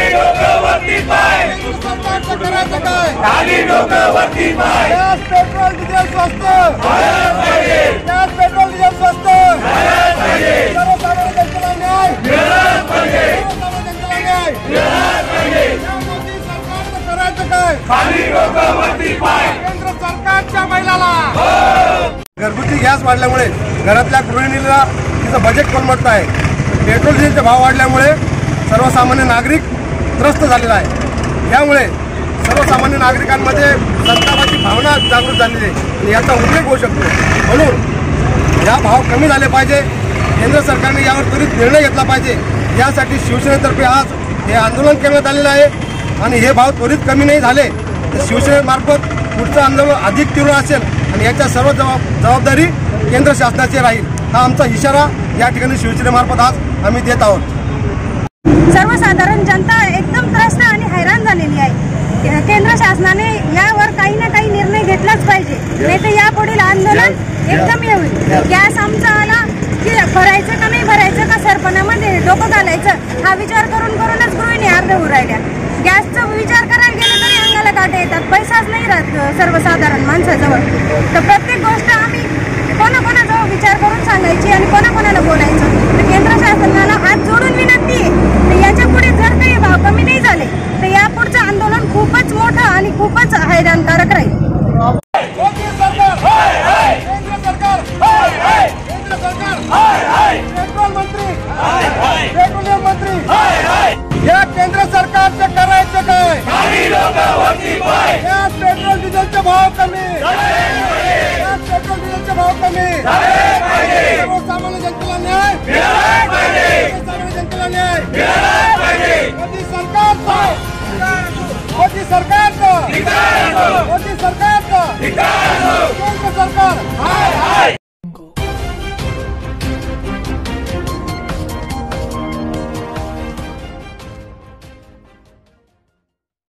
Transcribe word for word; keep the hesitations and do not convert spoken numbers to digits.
डोकं पाय सरकारचं करायचं काय? खाली डोकं वरती पाय गॅस पेट्रोल डिझेल स्वस्त व्हायलाच पाहिजे गॅस पेट्रोल डिझेल स्वस्त व्हायलाच पाहिजे सर्वसामान्य जनतेला न्याय मिळालाच पाहिजे सर्वसामान्य जनतेला न्याय मिळालाच पाहिजे या मोदी सरकारचं करायचं काय? खाली डोकं वरती पाय केंद्र सरकारच्या महिलाला घरगुती गॅस वाढल्यामुळे घरातल्या गृहिणीला तिचं बजेट कोलमडत आहे. पेट्रोल डिझेलचे भाव वाढल्यामुळे सर्वसामान्य नागरिक त्रस्त झालेला आहे. यामुळे सर्वसामान्य नागरिकांमध्ये संतापाची भावना जागृत झालेली आहे आणि याचा उल्लेख होऊ शकतो. म्हणून या भाव कमी झाले पाहिजे. केंद्र सरकारने यावर त्वरित निर्णय घेतला पाहिजे. यासाठी शिवसेनेतर्फे आज हे आंदोलन करण्यात आलेलं आहे आणि हे भाव त्वरित कमी नाही झाले तर शिवसेनेमार्फत पुढचं आंदोलन अधिक तीव्र असेल आणि याच्या सर्व जबाब जबाबदारी केंद्र शासनाची राहील. हा आमचा इशारा या ठिकाणी शिवसेनेमार्फत आज आम्ही देत आहोत. सर्वसाधारण जनता एकदम त्रस्त आणि हैराण झालेली आहे. केंद्र शासनाने यावर काही ना काही निर्णय घेतलाच पाहिजे, नाही तर यापुढील आंदोलन एकदम हे होईल. गॅस आमचा आला की भरायचं का नाही भरायचं का सरपणामध्ये डोकं घालायचं हा विचार करून करूनच गृहिणी अर्ध होऊ राहिल्या. गॅसचा विचार करायला गेलं तरी अंगाला काटे येतात, पैसाच नाही राहत सर्वसाधारण माणसाजवळ. तर प्रत्येक गोष्ट आम्ही कोणाकोणाजवळ विचार करून सांगायची आणि कोणाकोणाला बोलायचं. तर केंद्र शासनाला हात जोडून विनंती आहे, तर याच्या पुढे जर काही भाव कमी नाही झाले तर यापुढचं आंदोलन खूपच मोठं आणि खूपच हैराणकारक राहील. मोदी सरकार हाय हाय केंद्र सरकार हाय हाय केंद्र सरकार हाय हाय पेट्रोल मंत्री हाय हाय पेट्रोलियम मंत्री हाय हाय या केंद्र सरकारचं करायचं काय? खाली डोकं वरती पाय गॅस पेट्रोल डिझेलचे भाव कमी गॅस पेट्रोल डिझेलचे भाव कमी